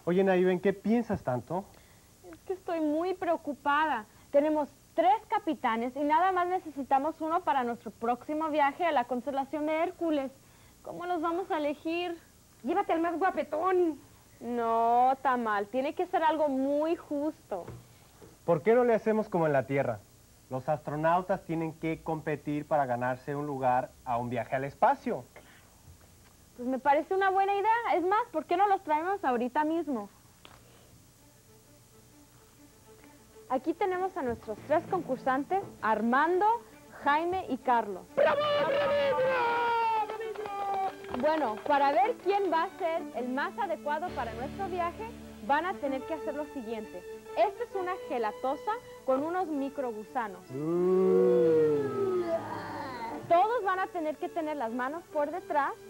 Oye, Nayib, ¿en qué piensas tanto? Es que estoy muy preocupada. Tenemos 3 capitanes y nada más necesitamos uno para nuestro próximo viaje a la constelación de Hércules. ¿Cómo los vamos a elegir? Llévate al más guapetón. No, Tamal, tiene que ser algo muy justo. ¿Por qué no le hacemos como en la Tierra? Los astronautas tienen que competir para ganarse un lugar a un viaje al espacio. Pues me parece una buena idea. Es más, ¿por qué no los traemos ahorita mismo? Aquí tenemos a nuestros 3 concursantes, Armando, Jaime y Carlos. ¡Bravo, bravo, bravo! Bueno, para ver quién va a ser el más adecuado para nuestro viaje, van a tener que hacer lo siguiente. Esta es una gelatosa con unos microgusanos. Todos van a tener que tener las manos por detrás